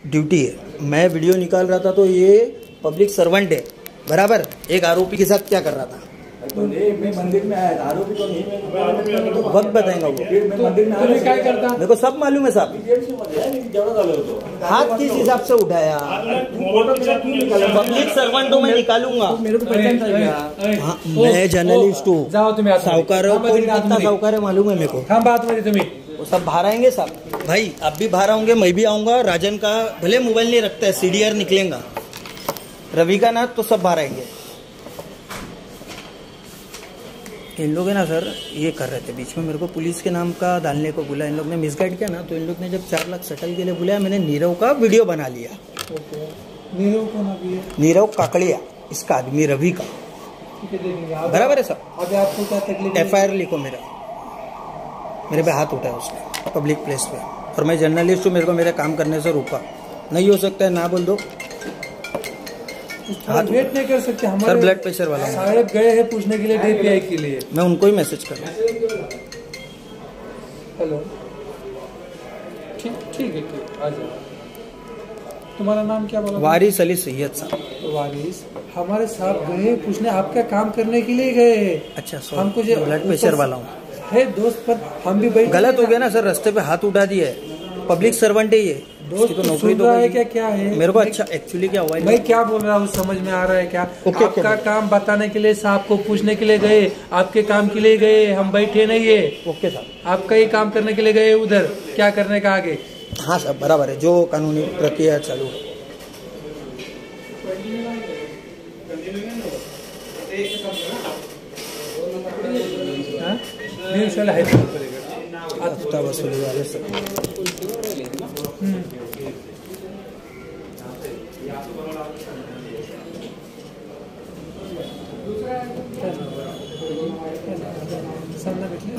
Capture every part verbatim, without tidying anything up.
Duty है। मैं video निकाल रहा था तो ये पब्लिक सर्वेंट है बराबर, एक आरोपी के साथ क्या कर रहा था। तो मैं मंदिर में आया, आरोपी तो नहीं, मैं तो वक्त बताएंगा वो। मैं मंदिर में आया, क्या करता? मेरे को सब मालूम है साहब। हाथ किस हिसाब से उठाया? पब्लिक सर्वेंट हूँ, मैं निकालूंगा। मेरे को पहचान था। हाँ, मैं जर्नलिस्ट हूँ। जाओ तुम्हें साहूकार कितना साहूकार है मालूम है मेरे को। हम बात में तुम्हें वो सब बाहर आएंगे साहब। भाई आप भी बाहर आओगे, मैं भी आऊंगा। राजन का भले मोबाइल नहीं रखता है, सीडीआर निकलेगा। रवि का ना तो सब बाहर आएंगे। इन लोग है ना सर, ये कर रहे थे बीच में, मेरे को पुलिस के नाम का डालने को बोला। इन लोग ने मिसगाइड किया ना, तो इन लोग ने जब चार लाख सेटल के लिए बुलाया, मैंने नीरव का वीडियो बना लिया। नीरव कौन अभी है? नीरव काकड़िया, इसका आदमी रवि का। बराबर है सर। अभी आपको क्या तकलीफ? एफ आई आर लिखो मेरा, मेरे पे हाथ उठाया उसने पब्लिक प्लेस पे, और मैं जर्नलिस्ट हूँ, मेरे को मेरे काम करने से रोका। नहीं हो सकता है, ना बोल दो। हाथ वेट नहीं कर सकते हमारे सर, ब्लड प्रेशर वाला साहब गए हैं पूछने के लिए डीपीआई के लिए। मैं उनको ही मैसेज कर रहा हूँ। हेलो, ठीक ठीक है, ठीक आ जाओ। तुम्हारा नाम क्या बोला? वारिस अली सैयद साहब। वारिस, हमारे साहब गए पूछने, आपका काम करने के लिए गए हैं। अच्छा, हमको जो ब्लड प्रेशर वाला हूँ है दोस्त, पर हम भी बैठे। गलत हो गया ना सर, रास्ते पे हाथ उठा दिया है। पब्लिक सर्वेंट है ये, दोस्त तो नौकरी तो है क्या? क्या है मेरे को? अच्छा, एक्चुअली क्या हुआ है, मैं क्या बोल रहा हूँ समझ में आ रहा है क्या? ओके, आपका ओके। काम बताने के लिए साहब को पूछने के लिए गए, आपके काम के लिए गए, हम बैठे नहीं है। ओके सर, आपका ही काम करने के लिए गए, उधर क्या करने का आगे? हाँ सर बराबर है, जो कानूनी प्रक्रिया चालू है। हफ्ता वसूली वाले सर। सामने बैठले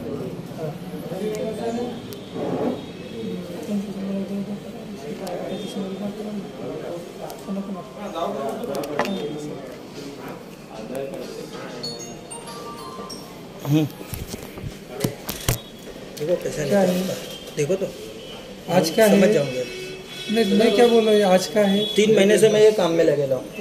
देखो कैसा निकलता है, देखो तो आज क्या समझ है? जाओगे। मैं मैं क्या बोल रहा हूँ, आज का है? तीन महीने से मैं ये काम में लगेला हूँ।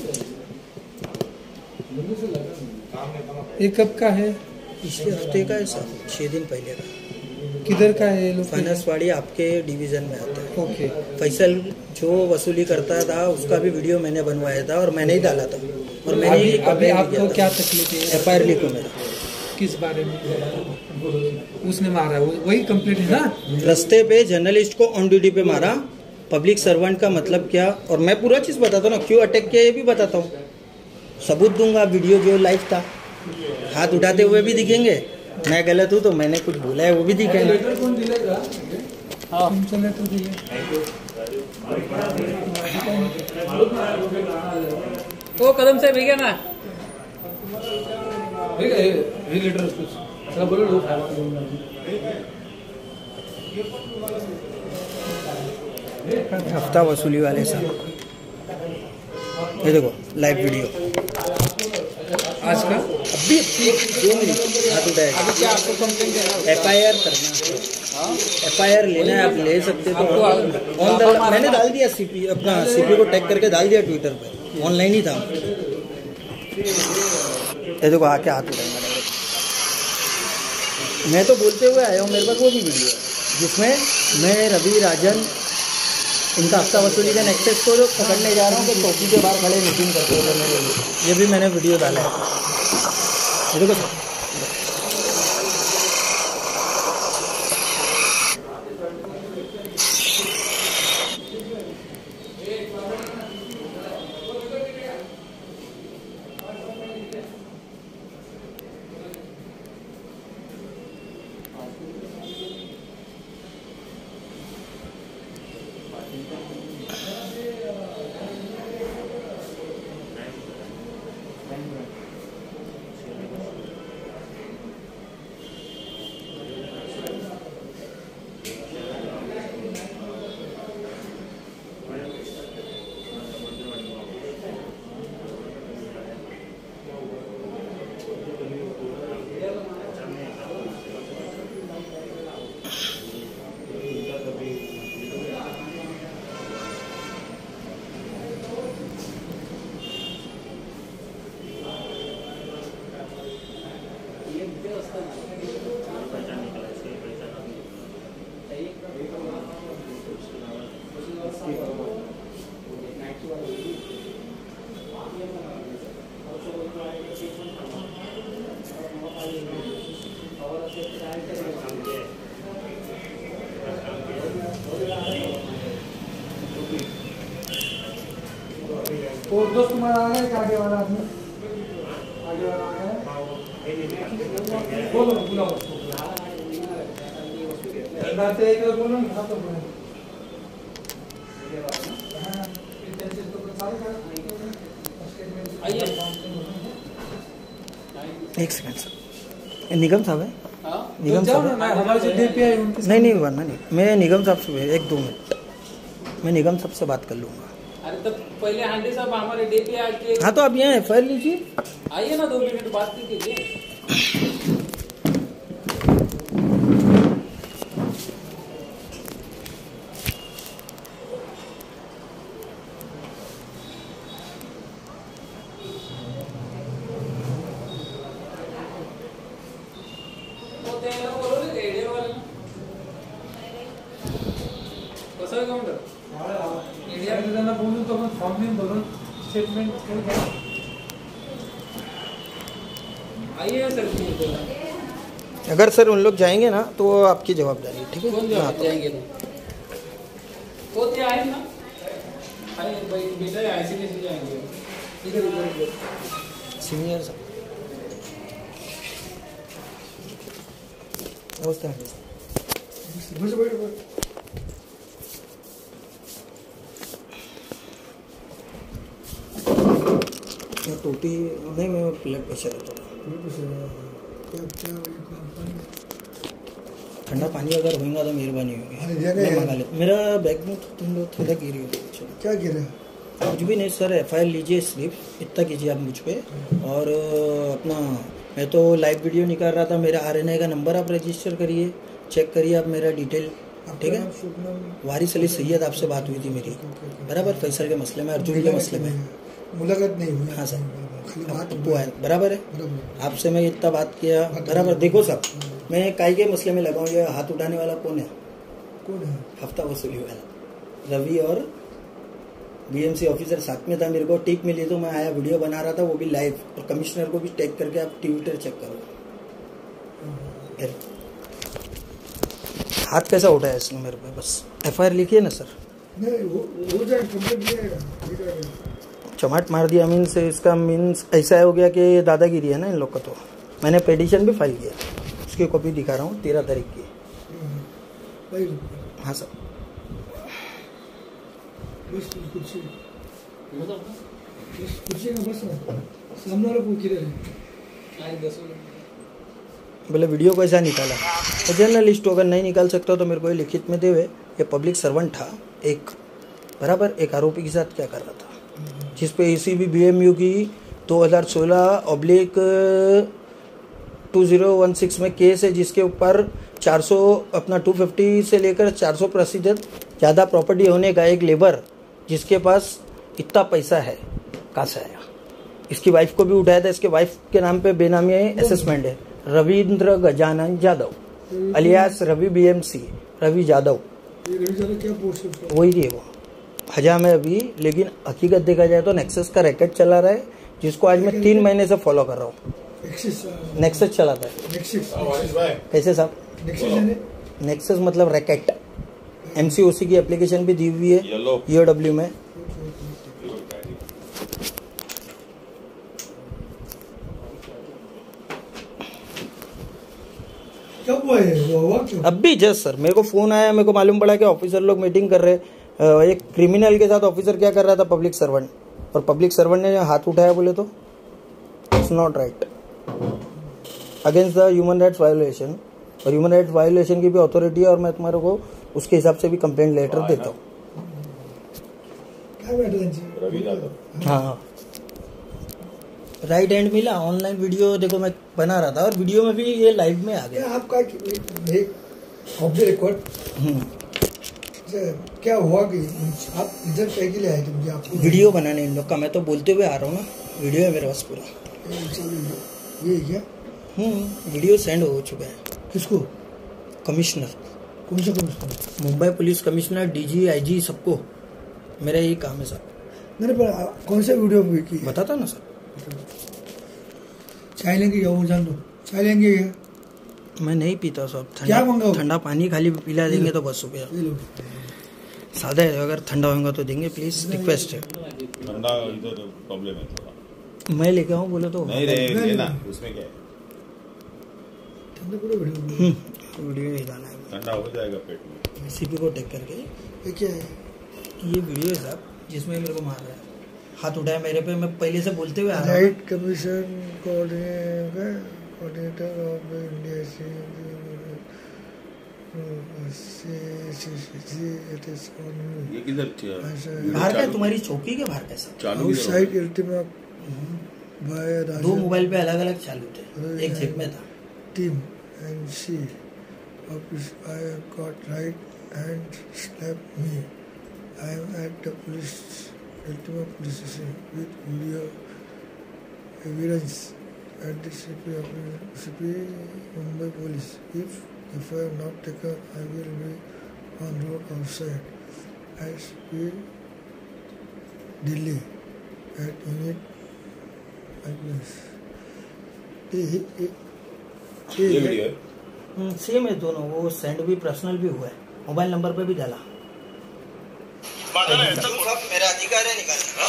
ये कब का है? पिछले हफ्ते का है सर, छः दिन पहले का। किधर का है ये लोग? फाइनेंसवाड़ी आपके डिवीजन में आता है। ओके। फैसल जो वसूली करता था उसका भी वीडियो मैंने बनवाया था और मैंने ही डाला था। और मैंने अभी, ही अभी आपको क्या तकलीफ है? एफ आई आर लिखो मेरा। किस बारे में? उसने मारा, वही कंप्लीट है ना? रास्ते पे जर्नलिस्ट को ऑन ड्यूटी पे मारा, पब्लिक सर्वेंट का मतलब क्या, और मैं पूरा चीज़ बताता हूँ ना, क्यों अटैक किया ये भी बताता हूँ, सबूत दूंगा। वीडियो जो लाइव था, हाथ उठाते हुए भी दिखेंगे। मैं गलत हूँ तो मैंने कुछ बोला है वो भी दिखेंगे। हाँ, चले तो दिए। वो कदम से भैया ना हफ्ता वसूली वाले साहब, ये देखो लाइव वीडियो आज का। अभी दो मिनट हाथ उठाएगा। अभी क्या आपको कंप्लेंट देना? एफ आई आर करना, एफ आई आर लेना है, आप ले सकते तो ऑन द। मैंने डाल दिया सीपी, अपना सीपी को टैग करके डाल दिया ट्विटर पे, ऑनलाइन ही था। ये देखो आके हाथ उठाएंगे डायरेक्ट। मैं तो बोलते हुए आया हूँ, मेरे पास वो भी वीडियो है जिसमें मैं रवि राजन इनका हफ्ता वसूली का नेक्सेस को पकड़ने जा रहा हूँ कि चौकी के बाहर खड़े मीटिंग करते हुए मेरे लिए, ये भी मैंने वीडियो डाला है। ये देखो सर, वो दोस्त तुम्हारा आ गया, आगे वाला आदमी आगे वाला आ गया, बोलो बुलाओ उसको, बातें एक बोलो ना, हाथ तो बोलो, हाँ इंटेंशन तो सारे कर, आइए एक सेकंड सर, निगम साहब है? निगम जाओ साहब ना, है? हमारे जो डीपीआई उनके नहीं नहीं बनना नहीं, मैं निगम साहब से एक दो मिनट मैं निगम साहब से बात कर लूँगा। अरे तब पहले हांडी साहब हमारे डीपी आके हाँ तो आप यहाँ एफ आई आर लीजिए। आइए ना, दो मिनट बात कीजिए। तो त्याला बोलवलं रेडिओवाल्याला. कसं आहे काउंटर? इंडिया में जाना बोलूं तो मैं फॉर्म में बोलूं स्टेटमेंट कर क्या आइए सर, अगर सर उन लोग जाएंगे ना तो वो आपकी जवाबदारी है, ठीक है? कौन मैं आता जवाब हूँ। जाएंगे तो तो ते आहे ना, अरे भाई बेटा आईसीडी से जाएंगे इधर इधर इधर. सीनियर साहब नमस्ते। बस बैठ बैठ, मैं टोटी नहीं, मैं ब्लड प्रेशर है थोड़ा, क्या क्या ठंडा पानी अगर होगा तो मेहरबानी होगी, अरे जगह मैं है। मंगा लेता। मेरा बैग में तुम लोग थोड़ा गिरी हो, क्या गिरा? कुछ भी नहीं सर, एफ आई आर लीजिए, सिर्फ इतना कीजिए आप मुझ पे। और अ, अपना मैं तो लाइव वीडियो निकाल रहा था, मेरा आर एन आई का नंबर आप रजिस्टर करिए, चेक करिए आप मेरा डिटेल, ठीक है? वारिस अली सैयद आपसे बात हुई थी मेरी, बराबर, फैसल के मसले में, अर्जुन के मसले में। मुलाकात नहीं हुई। हाँ सर, खाली बात वो है, बराबर है, बराबर। आपसे मैं इतना बात किया, बराबर। देखो साहब, मैं काई के मसले में लगाऊँ, ये हाथ उठाने वाला कौन है? कौन है? हफ्ता वसूली वाला रवि और बीएमसी ऑफिसर साथ में था, मेरे को टिक मिली तो मैं आया, वीडियो बना रहा था, वो भी लाइव, और कमिश्नर को भी टैग करके आप ट्विटर चेक करो। हाथ कैसा उठाया इसने मेरे पे? बस एफ आई आर लिखिए ना सर। नहीं वो हो जाएगा, कंप्लीट जाएगा, ठीक है। चमाट मार दिया मीन्स, इसका मीन्स ऐसा हो गया कि ये दादागिरी है ना इन लोग का। तो मैंने पिटीशन भी फाइल किया, उसकी कॉपी दिखा रहा हूँ, तेरह तारीख की। भाई हाँ सर, बस कुछ बस कुछ ना, बस ना सामने वाला पूछ रहे हैं। आई दसो बोले वीडियो कैसा निकाला? तो जर्नलिस्ट अगर नहीं निकाल सकता तो मेरे को ये लिखित में देवे। ये पब्लिक सर्वेंट था एक, बराबर, एक आरोपी के साथ क्या कर रहा था, जिस पे एसीबी बीएमयू की दो हज़ार सोलह ऑब्लिक दो हज़ार सोलह में केस है, जिसके ऊपर चार सौ अपना दो सौ पचास से लेकर चार सौ प्रतिशत ज़्यादा प्रॉपर्टी होने का एक लेबर जिसके पास इतना पैसा है, कहाँ से आया? इसकी वाइफ को भी उठाया था, इसके वाइफ के नाम पे बेनामी असेसमेंट है, रविंद्र गजानन यादव अलियास रवि बीएमसी, रवि यादव, ये रवि यादव क्या पोस्ट है उसका? वही है वो हजाम है अभी। लेकिन हकीकत देखा जाए तो नेक्सस का रैकेट चला रहा है, जिसको आज मैं तीन महीने से फॉलो कर रहा हूँ। एक्सिस नेक्सस चलाता है। नेक्सिस कैसे साहब? नेक्सिस यानी नेक्सस मतलब रैकेट, एमसीओसी की एप्लीकेशन भी दी हुई है ईओडब्ल्यू में। कब हुआ है? वो हुआ क्यों? अब भी जस्ट सर मेरे को फोन आया, मेरे को मालूम पड़ा कि ऑफिसर लोग मीटिंग कर रहे हैं। एक क्रिमिनल के साथ ऑफिसर क्या कर रहा था? पब्लिक सर्वेंट, और पब्लिक सर्वेंट ने हाथ उठाया बोले तो it's not right, against the human rights violation. और ह्यूमन राइट्स वायोलेशन की भी अथॉरिटी है, और मैं तुम्हारे को उसके हिसाब से भी कंप्लेंट लेटर देता हूँ। क्या बैठे हैं जी? हाँ, राइट हैंड मिला, ऑनलाइन वीडियो देखो मैं बना रहा था, और वीडियो में भी ये लाइव में आ गया। क्या आपका एक ऑफ द रिकॉर्ड क्या हुआ कि आप इधर कह के लिए आए थे? मुझे आपको वीडियो बनाने इन लोग का, मैं तो बोलते हुए आ रहा हूँ ना, वीडियो है मेरे पास पूरा। ये क्या हम्म वीडियो सेंड हो चुका है। किसको? कमिश्नर कौन सा commissioner? Mumbai police commissioner, DG, IG, सबको मेरा यही काम है सर। नहीं पर कौन सा वीडियो की? बताता ना सर। चाय लेंगे क्या? वो जान दो, चाय लेंगे क्या? मैं नहीं पीता सर। क्या मंगाओगे? ठंडा पानी खाली पिला देंगे तो बस हो गया। ये लो। सादा है, अगर ठंडा होगा तो देंगे प्लीज, रिक्वेस्ट है। ठंडा इधर प्रॉब्लम है थोड़ा। मैं लेके आऊँ बोले तो नहीं रे ना, उसमें क्या है? ठंडा पूरा वीडियो वीडियो ही डाला है। ठंडा हो जाएगा पेट में। सीपी को टेक करके ये क्या है? ये वीडियो है साहब जिसमें मेरे को मार रहा है, हाथ उठाया मेरे पे। मैं पहले से बोलते हुए आ रहा हूँ। Right commission coordinator of India ये किधर बाहर का है? तुम्हारी चौकी के बाहर कैसा? चालू आउटसाइड अल्टीमा बाय दो मोबाइल पे अलग अलग चालू थे, एक जेब में था। Team and she office I got right and slapped me. I am at the police Ultima police station with video evidence at the C P office, C P Mumbai police. If if I am not taken, I will be on road outside at C P Delhi at unit like this. ये ये ये video है। Same है दोनों, वो send भी personal भी हुआ है, मोबाइल नंबर पे भी डाला। मेरा अधिकार है निकालने,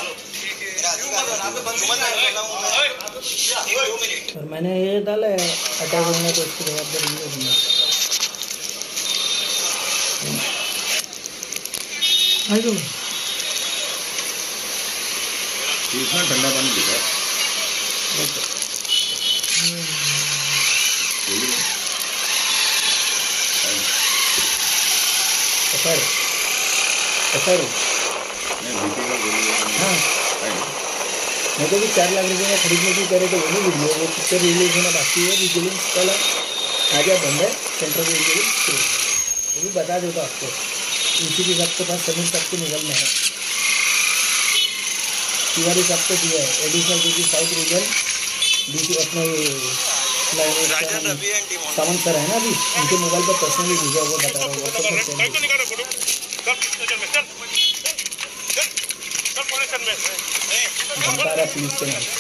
और मैंने ये डाला है अटैक होने तो उसकी जवाबदारी मुझे दी है। इतना ठंडा पानी पीता है। सर सर हाँ मैं तो भी चार लाख रुपये में खरीदने की करे तो वही वीडियो, वो पिक्चर रिलीज होना बाकी है। विजिलेंस कल आ गया बंद है, सेंट्रल विजिलेंस वो भी बता देता आपको। इसी के सबके पास सभी सबको निकलना है। तिवारी सबको दिया है additional duty south region duty अपने सावन सर है ना अभी, उनके मोबाइल पर पर्सनली भेजा, वो बता रहा हूँ। पुलिस के नाम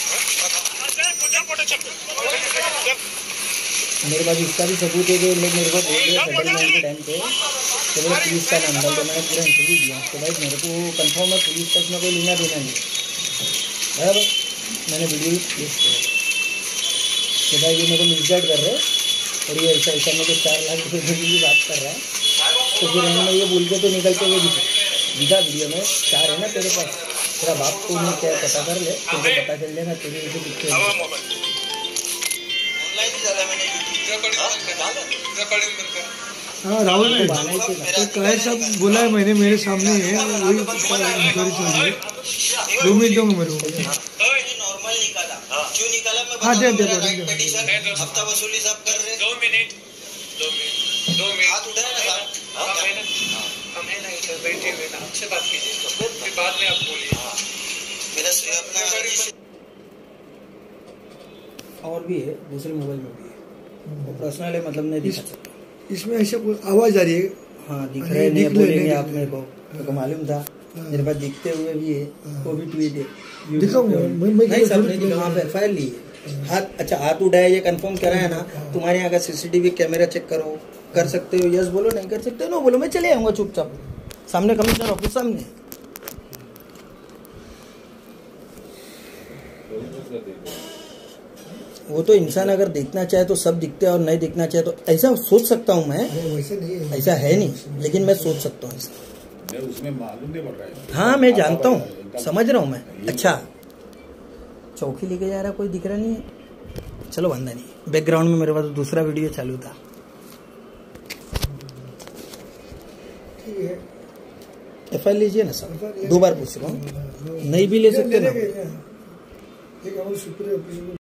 मेरे पास इसका भी सबूत है कि लोग मेरे को बोल रहे सेटलमेंट के टाइम पे तो मेरे पुलिस का नाम डाल दो। मैंने पूरा इंटरव्यू दिया तो भाई मेरे को कंफर्म है पुलिस का इसमें कोई लेना देना नहीं बराबर। मैंने वीडियो प्लेस किया तो भाई ये मेरे को मिसगाइड कर रहे और ये ऐसा ऐसा मेरे को चार लाख रुपये देने की बात कर रहा है। तो फिर उन्होंने ये बोल के तो निकलते हुए दिखा वीडियो में चार है ना तेरे पास, तेरा बाप को नहीं क्या पता कर ले, तुझे पता चल जाएगा तेरे इसे दिखते हाँ राहुल ने तो काय सब बोला है मैंने मेरे सामने है, वही इंक्वायरी चल रही है। दो मिनट दो मेरे को नॉर्मल निकाला क्यों निकाला मैं हाँ दे दे हफ्ता वसूली सब कर रहे। दो मिनट दो मिनट दो मिनट हाथ उठाया ना साहब, हम है ना इधर बैठे हुए ना, हमसे बात कीजिए फिर बाद में आप बोलिए। मेरा अपना और भी है दूसरे मोबाइल में भी है, वो पर्सनल है मतलब नहीं दिखा सकता। इसमें ऐसे आवाज आ रही है। हाँ दिख रहे नहीं बोलेंगे आप मेरे को, मेरे को मालूम था मेरे पास दिखते हुए भी है, वो भी ट्वीट है दिखाऊं नहीं सब नहीं दिखा, वहाँ पे एफ आई आर ली है। हाथ अच्छा हाथ उठाया ये कंफर्म करा है ना, तुम्हारे यहाँ का सीसीटीवी कैमरा चेक करो, कर सकते हो यस बोलो, नहीं कर सकते हो नो बोलो, मैं चले आऊँगा चुपचाप सामने कमिश्नर ऑफिस सामने। वो तो इंसान अगर देखना चाहे तो सब दिखते हैं और नहीं देखना चाहे तो ऐसा सोच सकता हूँ मैं, ऐसा है नहीं लेकिन मैं सोच सकता हूँ ऐसा। उसमें मालूम नहीं पड़ रहा है। हाँ मैं जानता हूँ, समझ रहा हूँ मैं। अच्छा चौकी लेके जा रहा कोई दिख रहा नहीं है, चलो बंदा नहीं। बैकग्राउंड में मेरे पास दूसरा वीडियो चालू था। एफ आई आर लीजिए ना सर, दो बार पूछ रहा हूँ, नहीं भी ले सकते ना।